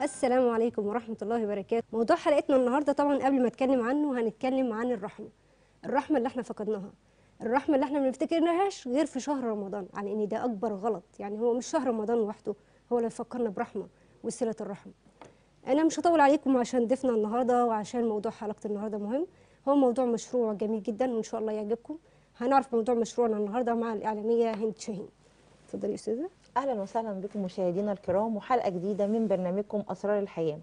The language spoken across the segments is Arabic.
السلام عليكم ورحمة الله وبركاته. موضوع حلقتنا النهاردة طبعا قبل ما اتكلم عنه هنتكلم عن الرحمة. الرحمة اللي احنا فقدناها، الرحمة اللي احنا ما بنفتكرناهاش غير في شهر رمضان، على ان ده اكبر غلط. يعني هو مش شهر رمضان لوحده هو اللي يفكرنا برحمة وصلة الرحم. انا مش هطول عليكم عشان ضيفنا النهاردة وعشان موضوع حلقة النهاردة مهم. هو موضوع مشروع جميل جدا وان شاء الله يعجبكم. هنعرف موضوع مشروعنا النهاردة مع الإعلامية هند شاهين. اتفضلي يا أستاذة. اهلا وسهلا بكم مشاهدينا الكرام وحلقه جديده من برنامجكم اسرار الحياه.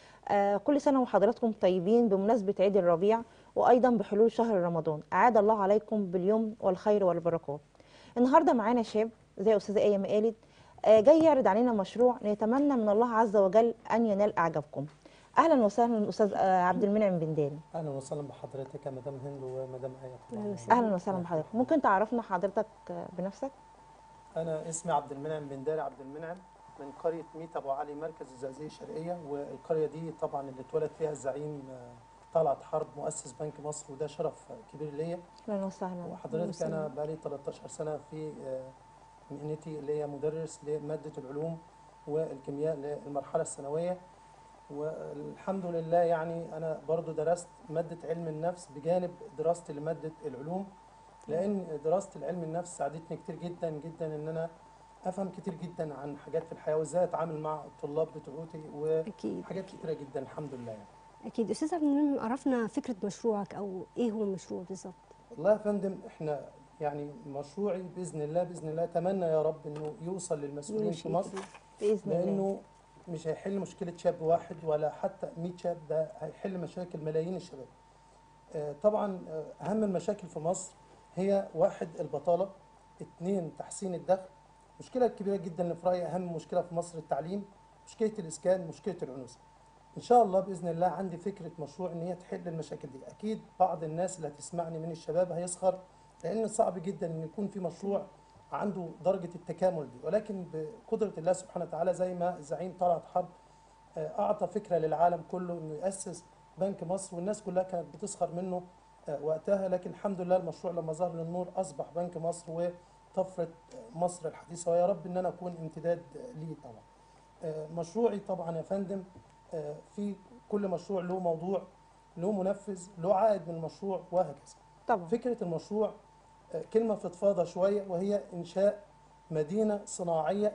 كل سنه وحضراتكم طيبين بمناسبه عيد الربيع وايضا بحلول شهر رمضان. اعاد الله عليكم باليوم والخير والبركات. النهارده معانا شاب زي استاذه ايه ما قالت، جاي يعرض علينا مشروع نتمنى من الله عز وجل ان ينال اعجابكم. اهلا وسهلا استاذ عبد المنعم بنداري. اهلا وسهلا بحضرتك يا مدام هند ومدام ايه طبعا. أهلا وسهلا. اهلا وسهلا بحضرتك. ممكن تعرفنا حضرتك بنفسك؟ انا اسمي عبد المنعم بنداري عبد المنعم من قريه ميت ابو علي مركز الزقازيق الشرقيه، والقريه دي طبعا اللي اتولد فيها الزعيم طلعت حرب مؤسس بنك مصر، وده شرف كبير ليا. اهلا وسهلا. وحضرتك انا بقالي 13 سنه في مهنتي اللي هي مدرس لماده العلوم والكيمياء للمرحله الثانويه. والحمد لله يعني انا برضو درست ماده علم النفس بجانب دراستي لماده العلوم، لان دراسه العلم النفس ساعدتني كتير جدا جدا ان انا افهم كتير جدا عن حاجات في الحياه وازاي اتعامل مع الطلاب بتوعتي أكيد وحاجات كتيره جدا الحمد لله يعني. أكيد. أستاذ عبد المنعم، عرفنا فكرة مشروعك أو إيه هو المشروع بالظبط؟ والله يا فندم احنا يعني مشروعي باذن الله باذن الله اتمنى يا رب انه يوصل للمسؤولين في مصر، باذن الله. لانه مش هيحل مشكله شاب واحد ولا حتى 100 شاب، ده هيحل مشاكل ملايين الشباب. طبعا اهم المشاكل في مصر هي واحد البطاله، اثنين تحسين الدخل. المشكله الكبيره جدا اللي في رايي اهم مشكله في مصر التعليم، مشكله الاسكان، مشكله العنوسه. ان شاء الله باذن الله عندي فكره مشروع ان هي تحل المشاكل دي. اكيد بعض الناس اللي هتسمعني من الشباب هيسخر، لان صعب جدا ان يكون في مشروع عنده درجه التكامل دي، ولكن بقدره الله سبحانه وتعالى زي ما الزعيم طلعت حرب اعطى فكره للعالم كله انه ياسس بنك مصر، والناس كلها كانت بتسخر منه وقتها، لكن الحمد لله المشروع لما ظهر للنور اصبح بنك مصر وطفره مصر الحديثه، ويا رب ان انا اكون امتداد ليه طبعا. مشروعي طبعا يا فندم في كل مشروع له موضوع، له منفذ، له عائد من المشروع وهكذا. طبعا. فكره المشروع كلمه فضفاضه شويه، وهي انشاء مدينه صناعيه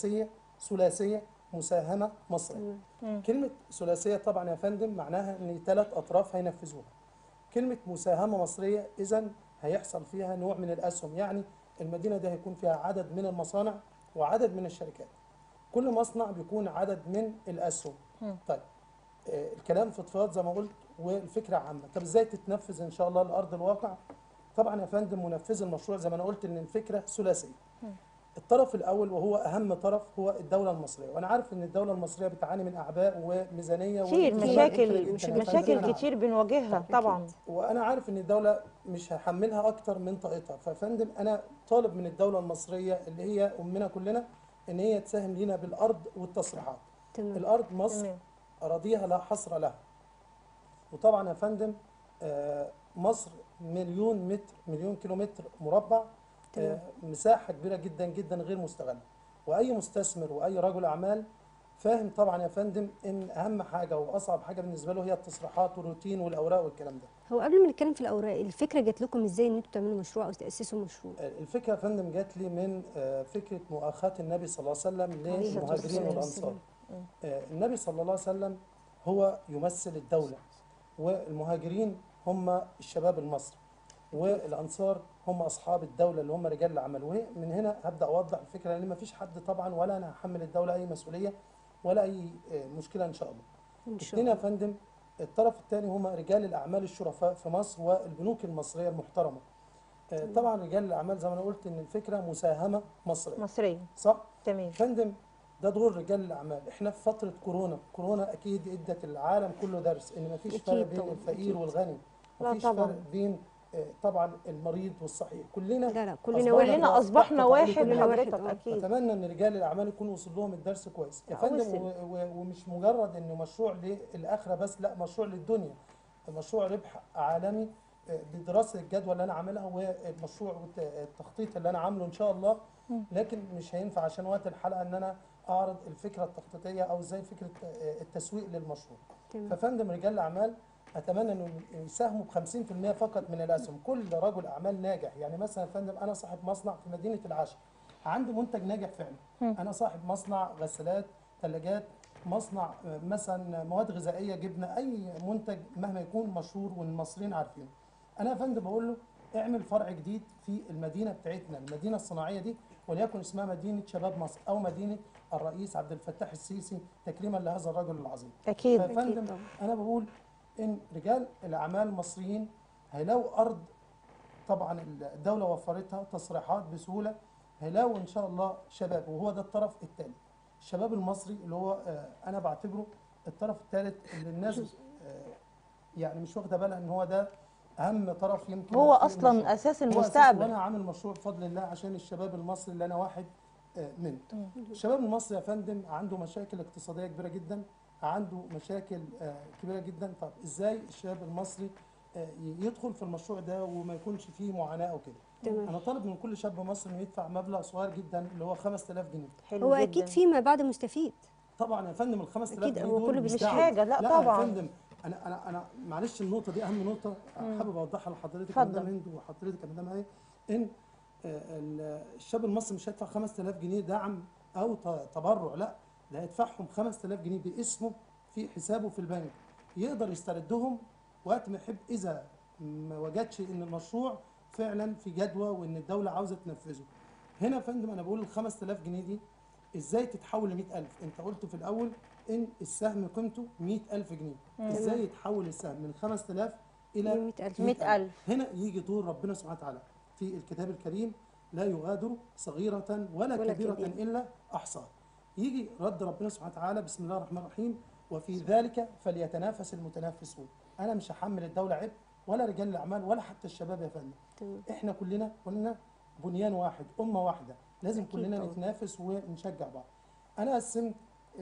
ثلاثيه مساهمه مصريه. كلمه ثلاثيه طبعا يا فندم معناها ان 3 اطراف هينفذوها. كلمه مساهمه مصريه اذا هيحصل فيها نوع من الاسهم، يعني المدينه دي هيكون فيها عدد من المصانع وعدد من الشركات، كل مصنع بيكون عدد من الاسهم. طيب الكلام فضفاض زي ما قلت والفكره عامه. طب ازاي تتنفذ ان شاء الله لارض الواقع؟ طبعا يا فندم منفذ المشروع زي ما انا قلت ان الفكره ثلاثيه. الطرف الاول وهو اهم طرف هو الدوله المصريه، وانا عارف ان الدوله المصريه بتعاني من اعباء وميزانيه كتير والتزامات كتيرة مشاكل جداً يا فندم. مشاكل أنا كتير بنواجهها طبعا. وانا عارف ان الدوله مش هحملها اكتر من طاقتها، ففندم انا طالب من الدوله المصريه اللي هي امنا كلنا ان هي تساهم لينا بالارض والتصريحات. تمام. الارض مصر تمام. اراضيها لا حصر لها، وطبعا يا فندم مصر مليون كيلو متر مربع، مساحه كبيره جدا جدا غير مستغله. واي مستثمر واي رجل اعمال فاهم طبعا يا فندم ان اهم حاجه واصعب حاجه بالنسبه له هي التصريحات والروتين والاوراق والكلام ده. هو قبل ما نتكلم في الأوراق، الفكرة جات لكم إزاي إن أنتوا تعملوا مشروع أو تأسسوا مشروع؟ الفكره يا فندم جات لي من فكره مؤاخاه النبي صلى الله عليه وسلم عليه الصلاة للمهاجرين والسلام. والانصار. النبي صلى الله عليه وسلم هو يمثل الدوله، والمهاجرين هم الشباب المصري، والانصار هم اصحاب الدوله اللي هم رجال الاعمال. ومن هنا هبدا اوضح الفكره، لان ما فيش حد طبعا ولا انا هحمل الدوله اي مسؤوليه ولا اي مشكله ان شاء الله. إن شاء اثنين يا الله. فندم، الطرف الثاني هم رجال الاعمال الشرفاء في مصر والبنوك المصريه المحترمه. طبعا رجال الاعمال زي ما انا قلت ان الفكره مساهمه مصريه، مصرية. صح؟ تمام. فندم ده دور رجال الاعمال. احنا في فتره كورونا اكيد ادت العالم كله درس ان مفيش أكيد فرق بين طبعاً، الفقير أكيد. والغني، لا مفيش طبعاً. فرق بين طبعا المريض والصحيح. كلنا لا كلنا أصبحنا واحد. كلنا اصبحنا تحت طاولة واحد كلنا واحد، حضرتك اكيد. اتمنى ان رجال الاعمال يكون وصل لهم الدرس كويس يا لا، فندم. وصل. ومش مجرد انه مشروع للاخره بس، لا مشروع للدنيا، مشروع ربح عالمي بدراسه الجدوى اللي انا عاملها والمشروع والتخطيط اللي انا عامله ان شاء الله. لكن مش هينفع عشان وقت الحلقه ان انا اعرض الفكره التخطيطيه او ازاي فكره التسويق للمشروع. تمام. ففندم رجال الاعمال اتمنى انه يساهموا ب 50% فقط من الاسهم. كل رجل اعمال ناجح، يعني مثلا يا فندم انا صاحب مصنع في مدينه العاشر، عندي منتج ناجح فعلا. انا صاحب مصنع غسالات، ثلاجات، مصنع مثلا مواد غذائيه، جبنه، اي منتج مهما يكون مشهور والمصريين عارفينه. انا يا فندم بقول له اعمل فرع جديد في المدينه بتاعتنا، المدينه الصناعيه دي، وليكن اسمها مدينه شباب مصر او مدينه الرئيس عبد الفتاح السيسي، تكريما لهذا الرجل العظيم. اكيد. ففندم طبعا. انا بقول ان رجال الاعمال المصريين هيلاقوا ارض، طبعا الدوله وفرتها تصريحات بسهوله، هيلاقوا ان شاء الله شباب، وهو ده الطرف الثالث. الشباب المصري اللي هو انا بعتبره الطرف الثالث اللي الناس يعني مش واخده بالها ان هو ده اهم طرف يمكن هو في اصلا المشروع. اساس هو المستقبل. وانا عامل مشروع بفضل الله عشان الشباب المصري اللي انا واحد منه. الشباب المصري يا فندم عنده مشاكل اقتصاديه كبيره جدا، عنده مشاكل كبيره جدا. طب ازاي الشباب المصري يدخل في المشروع ده وما يكونش فيه معاناه او كده؟ تمام. انا طالب من كل شاب مصري انه يدفع مبلغ صغير جدا اللي هو 5000 جنيه. حلو هو جدا. اكيد فيما بعد مستفيد. طبعا يا فندم ال 5000 أكيد جنيه هو دول كله مش مش دعم. حاجة، لا لا طبعا. يا فندم، انا معلش النقطه دي اهم نقطه حابب اوضحها لحضرتك يا اتفضل. مدام هند وحضرتك يا مدام ايه، ان الشاب المصري مش هيدفع 5000 جنيه دعم او تبرع، لا، ده هيدفعهم 5000 جنيه باسمه في حسابه في البنك، يقدر يستردهم وقت ما يحب اذا ما وجدش ان المشروع فعلا في جدوى وان الدوله عاوزه تنفذه. هنا يا فندم انا بقول ال 5000 جنيه دي ازاي تتحول ل 100000؟ انت قلت في الاول ان السهم قيمته 100000 جنيه، ازاي يتحول السهم من 5000 الى 100,000. 100,000. هنا يجي دور ربنا سبحانه وتعالى في الكتاب الكريم: لا يغادر صغيرة ولا كبيرة إلا أحصاها. يجي رد ربنا سبحانه وتعالى: بسم الله الرحمن الرحيم، وفي ذلك فليتنافس المتنافسون. أنا مش هحمل الدولة عبء ولا رجال الأعمال ولا حتى الشباب يا فندم. تمام. إحنا كلنا بنيان واحد، أمة واحدة، لازم أكيد كلنا طبعا. نتنافس ونشجع بعض. أنا قسمت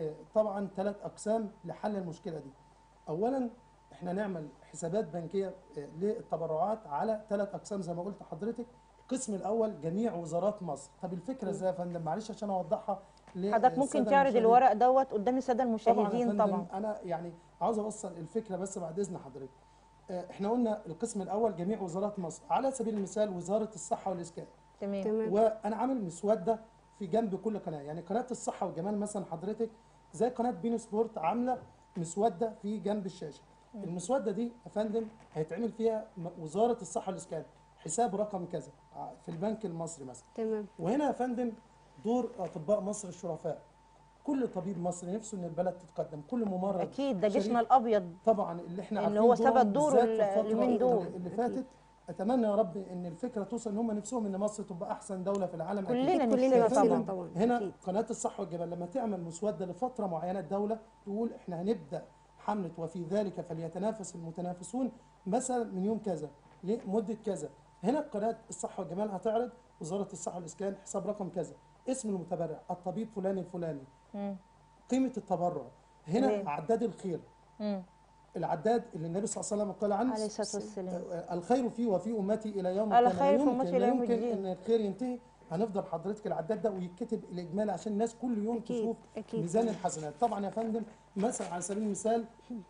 طبعا 3 أقسام لحل المشكلة دي. أولا احنا نعمل حسابات بنكيه للتبرعات على 3 اقسام زي ما قلت لحضرتك. القسم الاول جميع وزارات مصر. طب الفكره ازاي يا فندم؟ معلش عشان اوضحها حضرتك ممكن تعرض الورق دوت قدام الساده طبعا يا المشاهدين فندم. طبعا. انا يعني عاوز اوصل الفكره بس بعد اذن حضرتك. احنا قلنا القسم الاول جميع وزارات مصر، على سبيل المثال وزاره الصحه والاسكان. تمام. تمام. وانا عامل مسوده في جنب كل قناه، يعني قناه الصحه والجمال مثلا حضرتك زي قناه بين سبورت عامله مسوده في جنب الشاشه. المسوده دي يا فندم هيتعمل فيها وزاره الصحه والاسكان، حساب رقم كذا في البنك المصري مثلا. تمام. وهنا يا فندم دور اطباء مصر الشرفاء. كل طبيب مصري نفسه ان البلد تتقدم، كل ممرض اكيد ده شريف جيشنا الابيض طبعا اللي احنا اللي عارفين هو دورهم ثبت دوره بالذات في الفترة اليومين دول. اللي فاتت. اتمنى يا رب ان الفكره توصل ان هم نفسهم ان مصر تبقى احسن دوله في العالم. كلنا أكيد. كلنا نفسنا نفسنا طبعا. طبعا. هنا أكيد. قناه الصحه والجمال لما تعمل مسوده لفتره معينه الدوله تقول احنا هنبدا حمله وفي ذلك فليتنافس المتنافسون مثلا من يوم كذا لمده كذا. هنا قناه الصحه والجمال هتعرض وزاره الصحه والاسكان حساب رقم كذا، اسم المتبرع الطبيب فلان الفلاني، قيمه التبرع، هنا تمام. عداد الخير. مم. العداد اللي النبي صلى الله عليه وسلم قال عنه عليه الصلاه والسلام. الخير فيه وفي امتي الى يوم على القيامه. خير لا في يمكن أمتي لا إلى يوم يمكن الدين. ان الخير ينتهي. هنفضل حضرتك العداد ده ويتكتب الاجمالي عشان الناس كل يوم أكيد. تشوف أكيد. ميزان الحسنات. طبعا يا فندم مثلا على سبيل المثال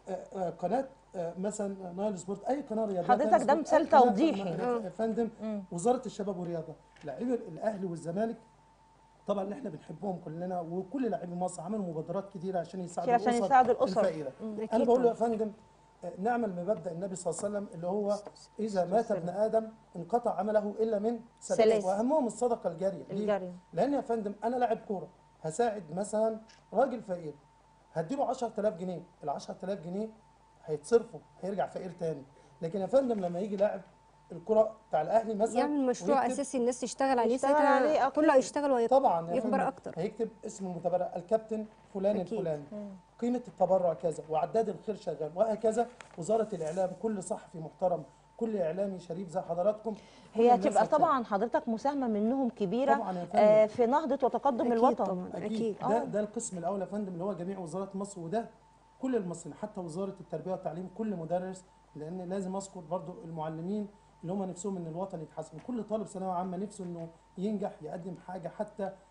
قناه مثلا نايل سبورت، اي قناه رياضيه حضرتك نايل ده سبورت، مثال أي قناة توضيحي. يا فندم وزاره الشباب والرياضه، لاعبي الاهلي والزمالك طبعا اللي احنا بنحبهم كلنا، وكل لاعبي مصر عملوا مبادرات كتيره عشان يساعدوا عشان يساعدوا الأسر. الفقيره. أكيد انا بقول له يا طبعا. فندم نعمل بمبدا النبي صلى الله عليه وسلم اللي هو اذا مات ابن ادم انقطع عمله الا من ثلاث. واهمهم الصدقه الجاريه. ليه؟ الجارية. لان يا فندم انا لاعب كوره هساعد مثلا راجل فقير، هديله 10000 جنيه، ال 10000 جنيه هيتصرفوا هيرجع فقير تاني. لكن يا فندم لما يجي لاعب الكره بتاع الاهلي مثلا يعمل مشروع ويكتب اساسي الناس تشتغل عليه، يشتغل ساعتها عليه أكيد. كله هيشتغل طبعا يا ويكبر فندم اكتر. هيكتب اسم المتبرع الكابتن فلان أكيد. الفلاني، قيمه التبرع كذا، وعداد الخير شغال، وهكذا. وزاره الاعلام كل صحفي محترم، كل اعلامي شريف زي حضراتكم، كل هي الناس هتبقى هتساعد. طبعا حضرتك مساهمه منهم كبيره طبعا يا فندم. في نهضه وتقدم أكيد الوطن. طبعا. اكيد أكيد. ده القسم الاول يا فندم اللي هو جميع وزارات مصر، وده كل المصريين حتى وزاره التربيه والتعليم كل مدرس، لان لازم اذكر برضو المعلمين اللي هم نفسهم ان الوطن يتحسن. كل طالب ثانويه عامه نفسه انه ينجح يقدم حاجه حتى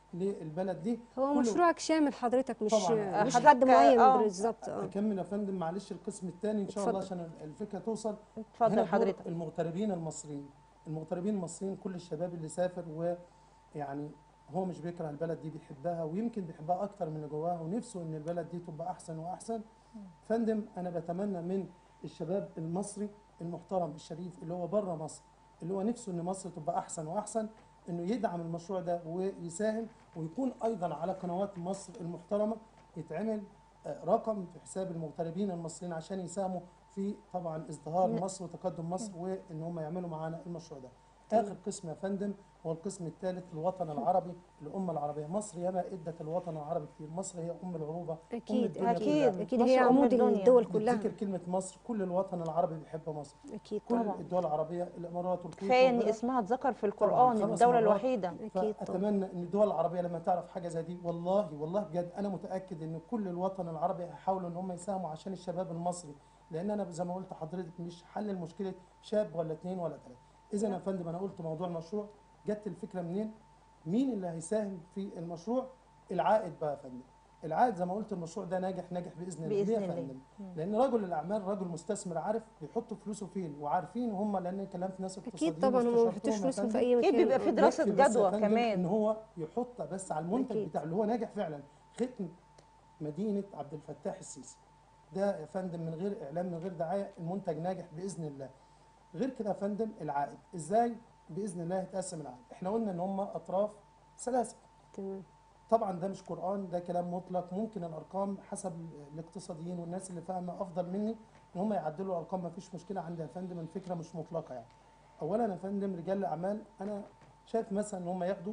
للبلد دي. هو كله- مشروعك شامل حضرتك، مش طبعاً. مش حضرتك حد معين آه. بالظبط. اكمل يا فندم، معلش القسم الثاني ان شاء الله اتفضل. عشان الفكره توصل. اتفضل هنا دور حضرتك. المغتربين المصريين. المغتربين المصريين كل الشباب اللي سافر ويعني هو مش بيكره البلد دي، بيحبها، ويمكن بيحبها اكتر من اللي جواها، ونفسه ان البلد دي تبقى احسن واحسن. فندم انا بتمنى من الشباب المصري المحترم الشريف اللي هو بره مصر، اللي هو نفسه ان مصر تبقى احسن واحسن، انه يدعم المشروع ده ويساهم، ويكون ايضا على قنوات مصر المحترمه يتعمل رقم في حساب المغتربين المصريين عشان يساهموا في طبعا ازدهار مصر وتقدم مصر، وان هم يعملوا معانا المشروع ده. اخر قسم يا فندم هو القسم الثالث، الوطن العربي، الامه العربيه. مصر ياما ادت الوطن العربي كتير، مصر هي ام العروبه، ام اكيد الدنيا أكيد. كلها. اكيد مصر هي أم عمود الدنيا. الدول كلها. بتذكر كلمه مصر، كل الوطن العربي بيحب مصر، اكيد كل طبعا. الدول العربيه، الامارات والكويت كفايه ان والبلد. اسمها اتذكر في طبعاً القران 5 الدوله مرات. الوحيده. اكيد طبعا. فاتمنى ان الدول العربيه لما تعرف حاجه زي دي، والله بجد انا متاكد ان كل الوطن العربي هيحاولوا ان هم يساهموا عشان الشباب المصري، لان انا زي ما قلت لحضرتك مش حل المشكله شاب ولا اثنين ولا ثلاثه. اذا يا فندم انا قلت موضوع المشروع، جت الفكره منين؟ مين اللي هيساهم في المشروع؟ العائد بقى يا فندم. العائد زي ما قلت المشروع ده ناجح باذن الله. بإذن ليه يا الله. فندم؟ لان رجل الاعمال رجل مستثمر عارف بيحط فلوسه فين، وعارفين هم، لان كلمت ناس اقتصاديين اكيد طبعا، هم ما بيحطوش واستشرتهم يا فلوسهم في فندم. اي مكان. اكيد بيبقى في دراسه يكفي بس يا جدوى فندم كمان. ان هو يحط بس على المنتج أكيد. بتاعه اللي هو ناجح فعلا. ختم مدينه عبد الفتاح السيسي ده يا فندم من غير اعلان من غير دعايه المنتج ناجح باذن الله. غير كده يا فندم العائد ازاي باذن الله يتقسم العائد؟ احنا قلنا ان هم اطراف سلاسل. تمام. طبعا ده مش قرآن، ده كلام مطلق. ممكن الارقام حسب الاقتصاديين والناس اللي فاهمه افضل مني ان هم يعدلوا الارقام، ما فيش مشكله عندي يا فندم، الفكره مش مطلقه يعني. اولا يا فندم رجال الاعمال انا شايف مثلا ان هم ياخدوا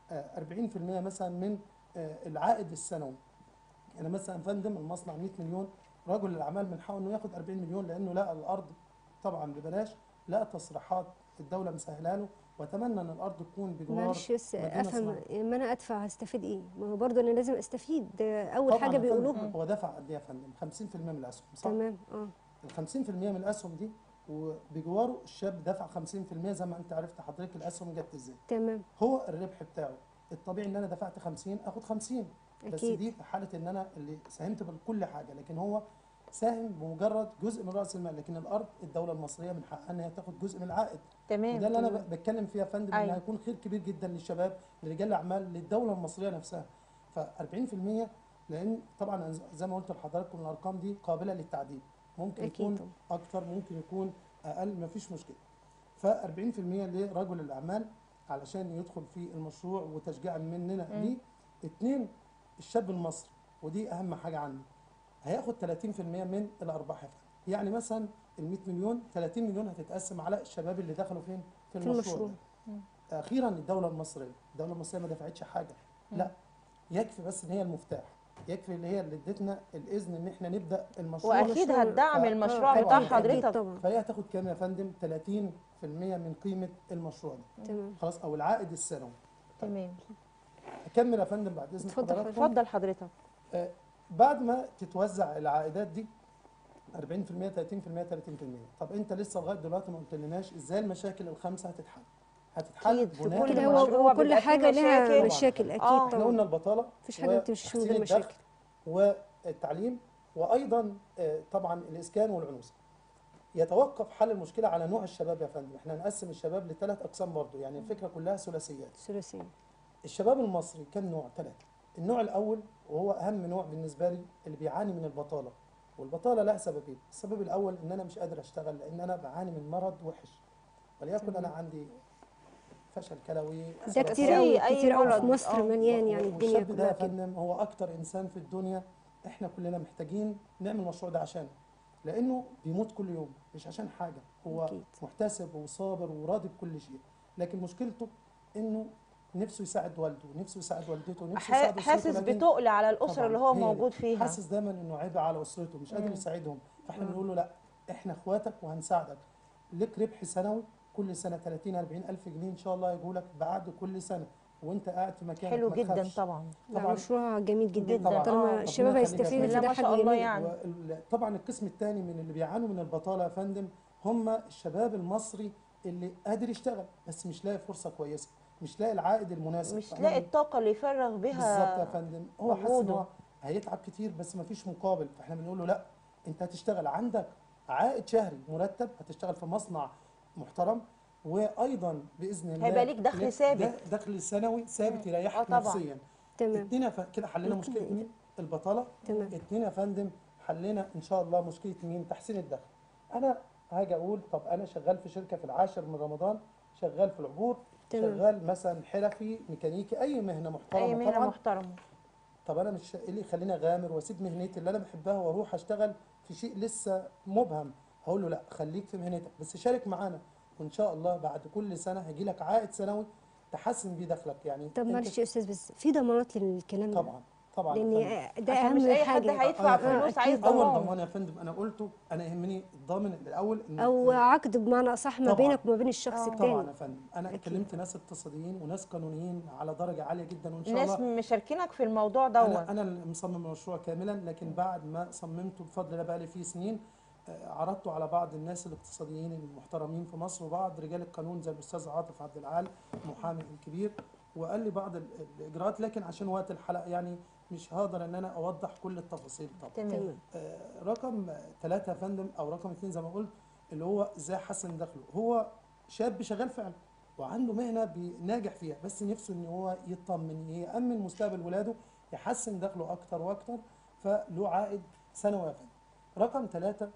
40% مثلا من العائد السنوي. يعني مثلا يا فندم المصنع 100 مليون، رجل الاعمال من حقه انه ياخد 40 مليون لانه لقى الارض طبعا ببلاش، لقى تصريحات الدوله مسهلها له، واتمنى ان الارض تكون بجوار معلش بس مدينة افهم، صناعية. لما انا ادفع هستفيد ايه؟ ما هو برضه انا لازم استفيد، ده اول طبعاً حاجه يا فندم، بيقولوها. هو دفع قد ايه يا فندم؟ 50% من الاسهم، صح؟ تمام. ال 50% من الاسهم دي وبجواره الشاب دفع 50%. زي ما انت عرفت حضرتك الاسهم جت ازاي. تمام. هو الربح بتاعه الطبيعي ان انا دفعت 50 اخد 50، بس أكيد. دي في حاله ان انا اللي ساهمت بكل حاجه، لكن هو ساهم بمجرد جزء من راس المال. لكن الارض الدوله المصريه من حقها ان هي تاخد جزء من العائد. تمام. وده اللي انا تمام. بتكلم فيها يا فندم، ان أيوة. هيكون خير كبير جدا للشباب، لرجال الاعمال، للدوله المصريه نفسها. ف 40%، لان طبعا زي ما قلت لحضراتكم الارقام دي قابله للتعديل، ممكن أكيد يكون طبعاً. اكتر ممكن يكون اقل، مفيش مشكله. ف 40% لرجل الاعمال علشان يدخل في المشروع وتشجيعا مننا ليه. 2 الشاب المصري، ودي اهم حاجه عندي، هياخد 30% من الارباح يا فندم. يعني مثلا ال 100 مليون 30 مليون هتتقسم على الشباب اللي دخلوا فين؟ في المشروع ده. اخيرا الدوله المصريه ما دفعتش حاجه، لا يكفي بس ان هي المفتاح، يكفي اللي هي اللي ادتنا الاذن ان احنا نبدا المشروع. واكيد هتدعم المشروع طبعاً. بتاع أكيد حضرتك. طبعا. فهي هتاخد كام يا فندم؟ 30% من قيمه المشروع ده، تمام. خلاص، او العائد السنوي. تمام. اكمل يا فندم بعد اذن اتفضل حضراتكم. اتفضل حضرتك. بعد ما تتوزع العائدات دي 40% 30% 30%. طب انت لسه لغايه دلوقتي ما قلتلناش ازاي المشاكل الخمسه هتتحل. هتتحل أكيد، في بناء كل كده على مشروع هو كل بيبقى فيه حاجه لها مشاكل. مشاكل اكيد آه. احنا طبعا. قلنا البطاله، مفيش حاجه بتمشي من وتحسين غير الدخل، مشاكل. والتعليم، وايضا طبعا الاسكان والعنوسه. يتوقف حل المشكله على نوع الشباب يا فندم. احنا هنقسم الشباب ل3 اقسام برضو، يعني الفكره كلها ثلاثيات. ثلاثيه. الشباب المصري كم نوع؟ 3. النوع الاول وهو اهم نوع بالنسبه لي اللي بيعاني من البطاله، والبطاله لها سببين. السبب الاول ان انا مش قادر اشتغل لان انا بعاني من مرض وحش، وليكن انا عندي فشل كلوي، ده سرطان. كتير قوي، أي كتير قوي مرض. في مصر مليان، يعني الدنيا والشاب ده كلها يا كده. فندم هو اكتر انسان في الدنيا احنا كلنا محتاجين نعمل المشروع ده عشانه، لانه بيموت كل يوم مش عشان حاجه، هو أكيد. محتسب وصابر وراضي بكل شيء، لكن مشكلته انه نفسه يساعد والده، نفسه يساعد والدته، نفسه يساعد أسرته، حاسس لكن بتقل على الاسره طبعاً اللي هو هي موجود فيها. حاسس دايما انه عبء على اسرته، مش قادر يساعدهم. فاحنا بنقول له لا، احنا اخواتك وهنساعدك، لك ربح سنوي كل سنه 30 40 الف جنيه ان شاء الله يجوا لك بعد كل سنه وانت قاعد في مكانك، حلو ما جدا تخافش. طبعا. لا، طبعاً. مشروع جميل جدا. جداً. طالما ربنا الشباب يخليك يا هيستفيدوا فندم. فده لا، ما حاجه شاء الله جميله. يعني. طبعا القسم الثاني من اللي بيعانوا من البطاله يا فندم هم الشباب المصري اللي قادر يشتغل بس مش لاقي فرصه كويسه. مش لاقي العائد المناسب. مش فإحنا لاقي الطاقه اللي يفرغ بالظبط بها يا فندم، هو حاسس ان مجهوده. هو هيتعب كتير بس مفيش مقابل. فاحنا بنقول له لا، انت هتشتغل عندك عائد شهري مرتب، هتشتغل في مصنع محترم، وايضا باذن هيبقى الله ليك دخل لك ثابت. دخل سنوي ثابت اه يريحك طبعا. نفسيا. تمام. كده حلينا مشكله مين؟ البطاله. تمام. اتنين يا فندم، حلينا ان شاء الله مشكله مين؟ تحسين الدخل. انا هاجي اقول طب انا شغال في شركه في العاشر من رمضان، شغال في العبور، تمام. شغال مثلا حرفي ميكانيكي، اي مهنه اي محترمه مهنه طبعا. محترمه. طب انا مش ايه اللي يخليني اغامر واسيب مهنتي اللي انا بحبها واروح اشتغل في شيء لسه مبهم؟ هقول له لا، خليك في مهنتك بس شارك معانا، وان شاء الله بعد كل سنه هيجي لك عائد سنوي تحسن بيه دخلك. يعني طب انت معلش يا استاذ، بس في ضمانات للكلام ده؟ طبعا طبعا يا لان فندم. ده عشان مش اهم اي حد حاجه. هيدفع يا فندم. فلوس، عايز أكيد. اول ضمان. ضمان يا فندم انا قلته، انا يهمني الضامن الاول ان او عقد بمعنى اصح ما طبعا بينك وما بين الشخص اه. طبعا التاني. يا فندم. انا أكيد. كلمت ناس اقتصاديين وناس قانونيين على درجه عاليه جدا، وان شاء ناس الله مشاركينك في الموضوع دون. انا اللي مصمم المشروع كاملا. لكن بعد ما صممته بفضل الله بقى لي فيه سنين، عرضته على بعض الناس الاقتصاديين المحترمين في مصر وبعض رجال القانون زي الاستاذ عاطف عبد العال المحامي الكبير، وقال لي بعض الاجراءات. لكن عشان وقت الحلقه يعني مش هقدر ان انا اوضح كل التفاصيل طبعا. تمام. تمام. رقم ثلاثة يا فندم او رقم اثنين زي ما قلت، اللي هو ازاي احسن دخله. هو شاب شغال فعلا وعنده مهنه ناجح فيها، بس نفسه ان هو يطمن يامن مستقبل ولاده، يحسن دخله اكتر واكتر، فله عائد سنوي يا فندم. رقم ثلاثة،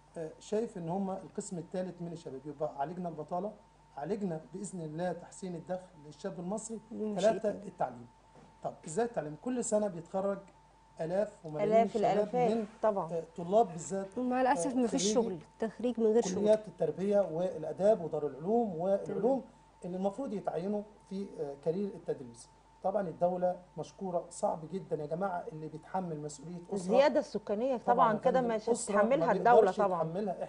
شايف ان هم القسم الثالث من الشباب. يبقى عالجنا البطاله، عالجنا باذن الله تحسين الدخل للشاب المصري. بمشيئة ثلاثة، الله. التعليم. طب ازاي التعليم؟ كل سنه بيتخرج الاف وملايين الاف الشباب الالافات من طبعا. طلاب بالذات ومع الاسف ما فيش خريجي شغل، تخريج من غير شغل. كليات التربيه والاداب ودار العلوم تمام. والعلوم اللي المفروض يتعينوا في كارير التدريس. طبعا الدوله مشكوره، صعب جدا يا جماعه اللي بيتحمل مسؤوليه اسره. الزياده السكانيه طبعا يا كده فندم، مش أسرة هتتحملها ما الدوله بيقدرش طبعا. يتحملها.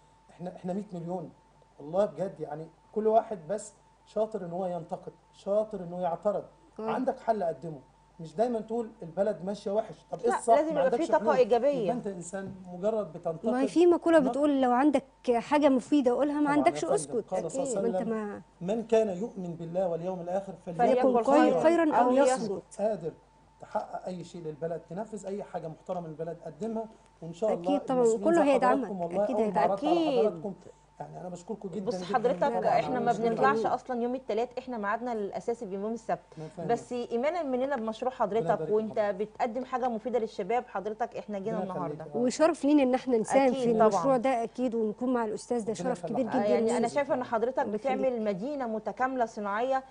احنا 100 مليون والله بجد. يعني كل واحد بس شاطر ان هو ينتقد، شاطر انه يعترض، عندك حل قدمه. مش دايما تقول البلد ماشيه وحش. طب ايه لا، الصح؟ لازم ما يبقى في عندكش طاقه حلول. يبقى ايجابيه. انت انسان مجرد بتنتقد. ما هي في مقولة نقد. بتقول لو عندك حاجة مفيدة قولها، ما طبعا يا عندكش فندم، اسكت. قال صلى الله أكيد. عليه وانت وسلم ما من كان يؤمن بالله واليوم الاخر فليكن فليقل خيرا خيراً أو أو ليصمت. قادر تحقق اي شيء للبلد، تنفذ اي حاجه محترمه للبلد قدمها، وان شاء الله أكيد طبعا، المسؤولين وكله زي هيدعمك. حضراتكم والله أكيد اول ما عرضت على أكيد. حضراتكم يعني انا بشكركم جدا بص جدا حضرتك، لا، لا، احنا ما مش بنطلعش جميل. اصلا يوم الثلاث، احنا ميعادنا الاساسي بيوم يوم السبت. أنا فاهم. بس ايمانا مننا بمشروع ربنا حضرتك يبارك وانت لحضرتك. بتقدم حاجه مفيده للشباب، حضرتك احنا جينا ربنا يخليك النهارده. يا رب. وشرف لينا ان احنا نساهم أكيد في طبعاً. المشروع ده اكيد، ونكون مع الاستاذ ده ربنا شرف يخلي كبير حضرتك. جدا يعني انا لينا. شايفه ان حضرتك الله يخليك. بتعمل مدينه متكامله صناعيه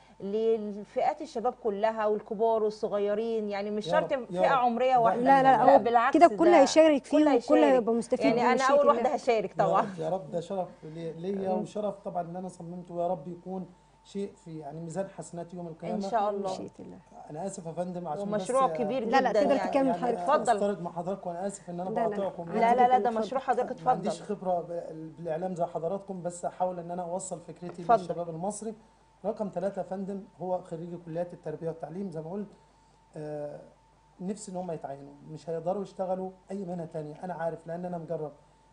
للفئات الشباب كلها، والكبار والصغيرين، يعني مش يا شرط رب، يا فئه رب. عمريه ده واحده. لا لا لا، لا، هو بالعكس، كده الكل ده هيشارك فيه كله والكل هيشارك. هيبقى مستفيد يعني انا بمشيئة اول الله. واحده هشارك يا طبعا. رب يا رب، ده شرف ليا وشرف طبعا ان انا صممته، ويا رب يكون شيء في يعني ميزان حسنات يوم القيامه ان شاء الله. بمشيئة الله. انا اسف يا فندم عشان ومشروع بس كبير لا، لا، جدا تقدر يعني. تكمل حضرتك. اتفضل. استرد مع حضرتك، وانا اسف ان انا لا، لا، لا. بقاطعكم. لا لا لا، ده اتفضل. مشروع حضرتك ما عنديش اتفضل. خبره بالاعلام زي حضراتكم، بس احاول ان انا اوصل فكرتي اتفضل. للشباب المصري. رقم ثلاثة يا فندم، هو خريجي كليات التربيه والتعليم زي ما قلت. نفسي ان هم يتعينوا، مش هيقدروا يشتغلوا اي مهنه تانية. انا عارف لان انا مجرب.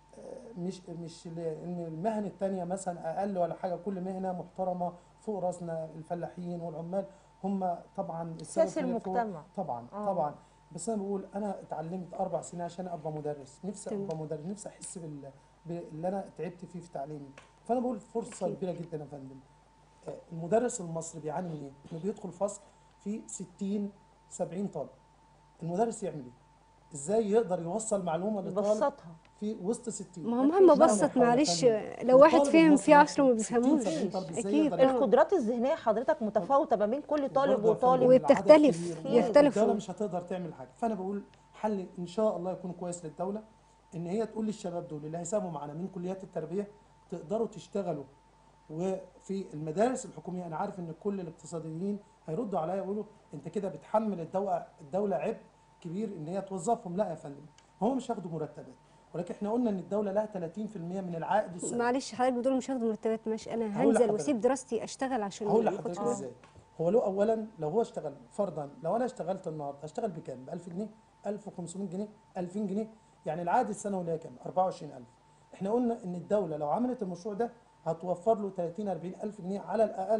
مش ان المهن التانية مثلا اقل ولا حاجه، كل مهنه محترمه فوق راسنا. الفلاحين والعمال هم طبعا السبب اساس في الفوق. المجتمع. طبعا طبعا. بس انا بقول انا اتعلمت 4 سنين عشان ابقى مدرس. نفسي تمام. ابقى مدرس، نفسي احس باللي انا تعبت فيه في تعليمي. فانا بقول فرصه أكيد. كبيره جدا يا فندم. المدرس المصري بيعاني من ايه؟ انه بيدخل فصل فيه 60 70 طالب. المدرس يعمل ايه؟ ازاي يقدر يوصل معلومه للطالب يبسطها. في وسط 60؟ ما هو مهما مفيش بسط محاولة معلش، فنية. لو واحد والطالب فهم المصري في 10 ما نفسه 60 بيفهموش. 70 طالب ازاي اكيد يقدر طبعا. القدرات الذهنيه حضرتك متفاوته ما بين كل طالب برضه يا فندم وطالب. العدد وبتختلف. كبير، يختلفوا. والدولة مش هتقدر تعمل حاجه. فانا بقول حل ان شاء الله يكون كويس للدوله، ان هي تقول للشباب دول اللي هيساهموا معانا من كليات التربيه تقدروا تشتغلوا. وفي المدارس الحكوميه انا عارف ان كل الاقتصاديين هيردوا عليا يقولوا انت كده بتحمل الدوله عبء كبير ان هي توظفهم. لا يا فندم، هم مش هياخدوا مرتبات، ولكن احنا قلنا ان الدوله لها 30% من العائد السنوي. معلش حضرتك بتقول مش هاخد مرتبات، ماشي، انا هقول هنزل لحضرتك. واسيب دراستي اشتغل عشان هقول ما اخدش لحضرتك مرتب. ازاي. هو له اولا لو هو اشتغل فرضا، لو انا اشتغلت النهارده هشتغل بكام؟ ب 1000 جنيه، 1500 جنيه، 2000 جنيه، يعني العائد السنوي اللي هي كام؟ 24000. احنا قلنا ان الدوله لو عملت المشروع ده هتوفر له 30 40 الف جنيه على الاقل.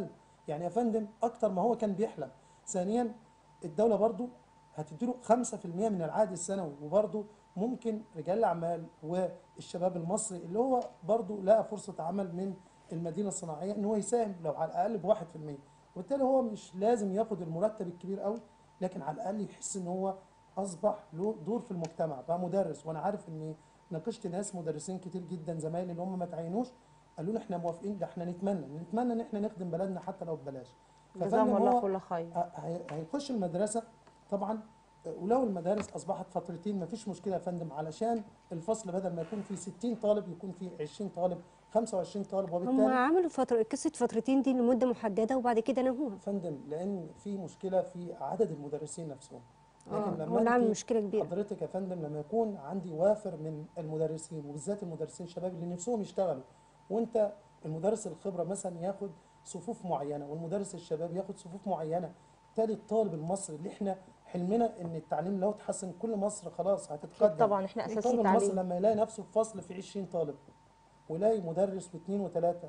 يعني يا فندم اكتر ما هو كان بيحلم. ثانيا الدوله برضو هتديله 5% من العائد السنوي، وبرضو ممكن رجال الاعمال والشباب المصري اللي هو برضو لقى فرصه عمل من المدينه الصناعيه ان هو يساهم لو على الاقل ب1%. وبالتالي هو مش لازم ياخد المرتب الكبير قوي، لكن على الاقل يحس ان هو اصبح له دور في المجتمع، بقى مدرس. وانا عارف اني ناقشت ناس مدرسين كتير جدا زمايلي اللي هم ما تعينوش، قالوا لي احنا موافقين، ده احنا نتمنى ان احنا نخدم بلدنا حتى لو ببلاش. جزاهم ففندم الله هو كل خير. هيخش المدرسه طبعا. ولو المدارس اصبحت فترتين مفيش مشكله يا فندم، علشان الفصل بدل ما يكون فيه 60 طالب يكون فيه 20 طالب، 25 طالب، هم وبالتالي عملوا قصه فترتين دي لمده محدده وبعد كده نهوها. فندم لان في مشكله في عدد المدرسين نفسهم. لكن هو لما اللي عامل انت مشكله كبيره. حضرتك يا فندم لما يكون عندي وافر من المدرسين، وبالذات المدرسين الشباب اللي نفسهم يشتغلوا، وانت المدرس الخبره مثلا ياخد صفوف معينه والمدرس الشباب ياخد صفوف معينه، بالتالي الطالب المصري اللي احنا حلمنا ان التعليم لو اتحسن كل مصر خلاص اكيد هتتقدم. طبعا، احنا اساس الطالب المصري التعليم. لما يلاقي نفسه في فصل فيه 20 طالب ويلاقي مدرس واثنين وثلاثه،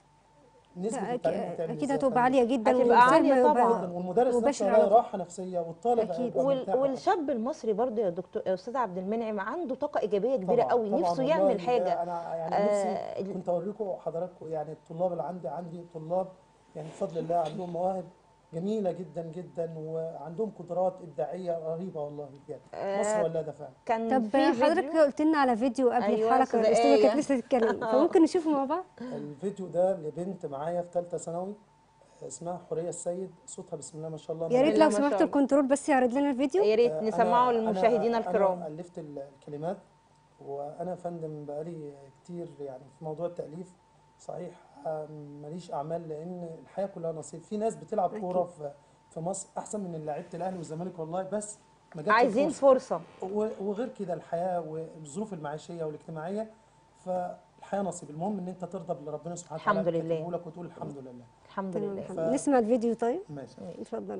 نسبه لا التعليم هتعمل اكيد ازاي يا هتبقى فندم؟ عاليه جدا، هتبقى والفهم عالية هيبقى طبعا. جدا، والمدرس نفسه مباشر هيلاقي على طول. راحه نفسيه، والطالب اكيد. هيبقى مرتاح. والشاب المصري برضه يا دكتور، يا استاذ عبد المنعم، عنده طاقه ايجابيه كبيره طبعا قوي، طبعا نفسه والله، يعمل حاجه. ده انا يعني نفسي آه ال- كنت اوريكم حضراتكم يعني الطلاب اللي عندي طلاب يعني بفضل الله عندهم مواهب جميله جدا جدا، وعندهم قدرات ابداعيه رهيبه والله بجد. مصر آه ولاده فعلا. كان طب في حضرتك فيديو. قلت لنا على فيديو قبل ايوه يا الحلقه، استاذه الاستاذه كانت ايه. لسه تتكلم، فممكن نشوفه مع بعض. الفيديو ده لبنت معايا في ثالثه ثانوي، اسمها حوريه السيد، صوتها بسم الله ما شاء الله يا بسم ريت الله لو ملائكه. ما سمحت شاء الله. الكنترول بس يعرض لنا الفيديو. يا ريت نسمعه للمشاهدين انا الكرام. الفت الكلمات. وانا يا فندم بقالي كتير يعني في موضوع التاليف. صحيح ماليش اعمال، لان الحياه كلها نصيب. في ناس بتلعب كوره أكيد. في مصر احسن من لعيبه الاهلي والزمالك والله، بس ما جاتش عايزين الفرصه. فرصه. وغير كده الحياه والظروف المعيشيه والاجتماعيه، فالحياه نصيب. المهم ان انت ترضى باللي ربنا سبحانه وتعالى الحمد لله. كاتبه لك وتقول الحمد لله. الحمد تمام، لله. نسمع الفيديو طيب. ماشي. اتفضل.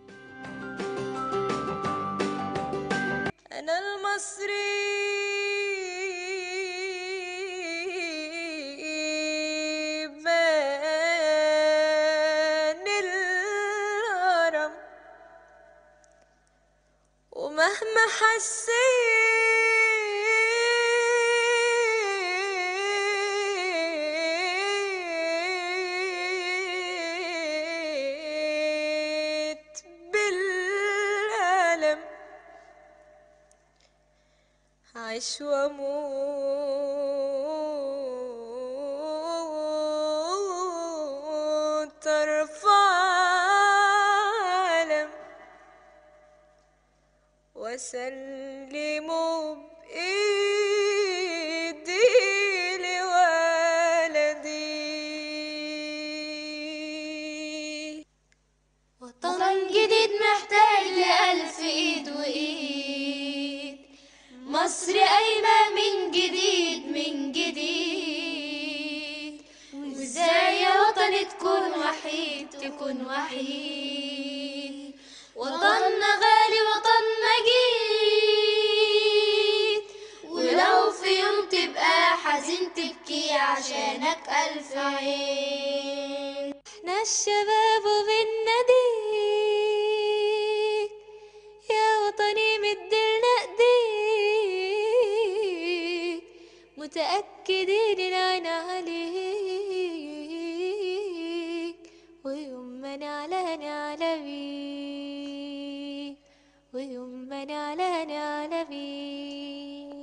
أنا المصري بان الهرم، ومهما حسيت بالألم عيش واموت ارفع علم واسلم بايدي لولدي. وطن جديد محتاج لألف إيد وإيد، مصر قايمة من جديد من جديد. وإزاي يا وطني تكون وحيد تكون وحيد، وطننا غالي وطن مجيد. ولو في يوم تبقى حزين تبكي عشانك ألف عين. احنا الشباب وبالنديك يا وطني مدلنا ايديك، متأكدين العين عليك، ويوم ما نعلى نعلى بيك، ويوم ما نعلى نعلى بيك.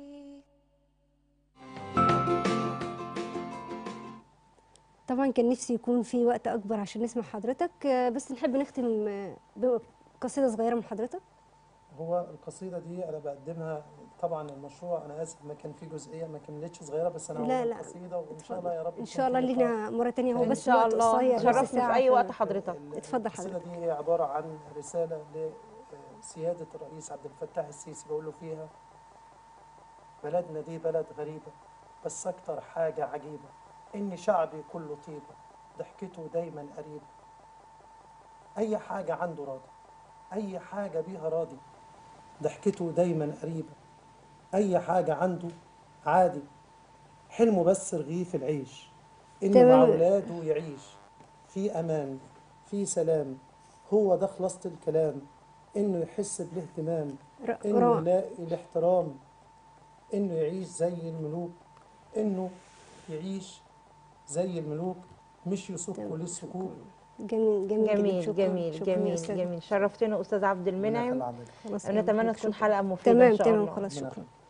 طبعا كان نفسي يكون في وقت اكبر عشان نسمع حضرتك، بس نحب نختم بقصيده صغيره من حضرتك. هو القصيده دي انا بقدمها طبعا. المشروع انا اسف ما كان في جزئيه ما كملتش صغيره، بس انا لا هقول لا القصيده وان شاء اتفضل. الله يا رب ان يكون شاء في الله لقاء لينا مره تانية، هو تاني. ان بس شاء الوقت الله قصير نص تشرفني ساعه. في اي وقت ف- حضرتك. اتفضل القصيده حضرتك. دي هي عباره عن رساله لسياده الرئيس عبد الفتاح السيسي، بقول له فيها: بلدنا دي بلد غريبه، بس اكتر حاجه عجيبه ان شعبي كله طيبه، ضحكته دايما قريبه. اي حاجه عنده راضي، اي حاجه بيها راضي، ضحكته دايما قريبه. اي حاجه عنده عادي، حلمه بس رغيف العيش، انه مع تمام. اولاده يعيش في امان، في سلام. هو ده خلاصة الكلام، انه يحس بالاهتمام، انه رائع. يلاقي الاحترام، انه يعيش زي الملوك، انه يعيش زي الملوك، مش يسكوا للسكوك. جميل جميل جدا. جميل شكرا جميل شكرا يا جميل استاذ. جميل، شرفتنا استاذ عبد ربنا المنعم. يخلي عندك. خلاص نتمنى حضرتك تكون شكراً. حلقه مفيده ان تمام شاء تمام الله. خلاص ربنا شكرا. يخليك.